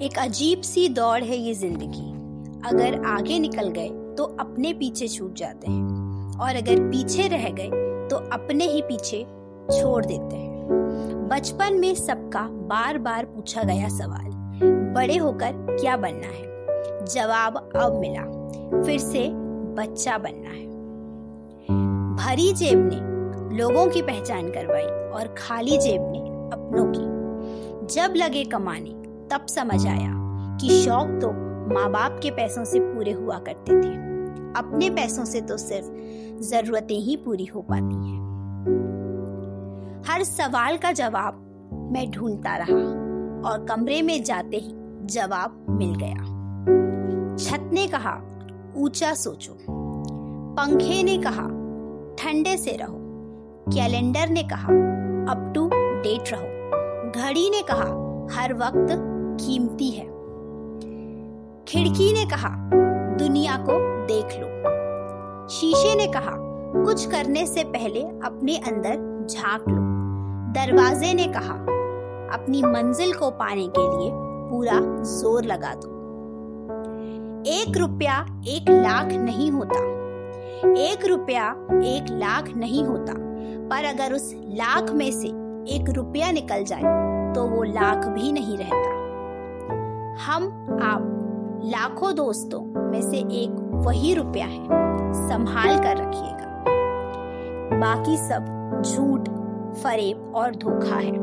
एक अजीब सी दौड़ है ये जिंदगी। अगर आगे निकल गए तो अपने पीछे छूट जाते हैं और अगर पीछे रह गए तो अपने ही पीछे छोड़ देते हैं। बचपन में सबका बार बार पूछा गया सवाल, बड़े होकर क्या बनना है? जवाब अब मिला, फिर से बच्चा बनना है। भरी जेब ने लोगों की पहचान करवाई और खाली जेब ने अपनों की। जब लगे कमाने तब समझ आया कि शौक तो माँ बाप के पैसों से पूरे हुआ करते थे, अपने पैसों से तो सिर्फ जरूरतें ही पूरी हो पाती हैं। हर सवाल का जवाब मैं ढूंढता रहा और कमरे में जाते ही जवाब मिल गया। छत ने कहा ऊंचा सोचो, पंखे ने कहा ठंडे से रहो, कैलेंडर ने कहा अप टू डेट रहो, घड़ी ने कहा हर वक्त कीमती है, खिड़की ने कहा दुनिया को देख लो, शीशे ने कहा कुछ करने से पहले अपने अंदर झांक लो, दरवाजे ने कहा अपनी मंजिल को पाने के लिए पूरा जोर लगा दो। 1 रुपया 1 लाख नहीं होता, 1 रुपया 1 लाख नहीं होता, पर अगर उस लाख में से 1 रुपया निकल जाए तो वो लाख भी नहीं रहता। हम आप लाखों दोस्तों में से एक वही रुपया है, संभाल कर रखिएगा। बाकी सब झूठ, फरेब और धोखा है।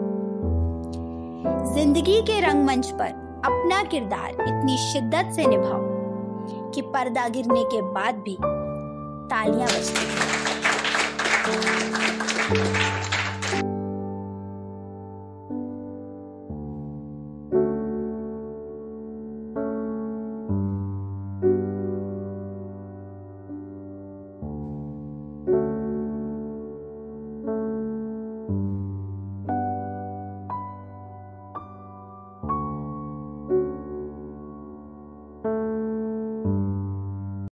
जिंदगी के रंगमंच पर अपना किरदार इतनी शिद्दत से निभाओ कि पर्दा गिरने के बाद भी तालियां बजती हैं।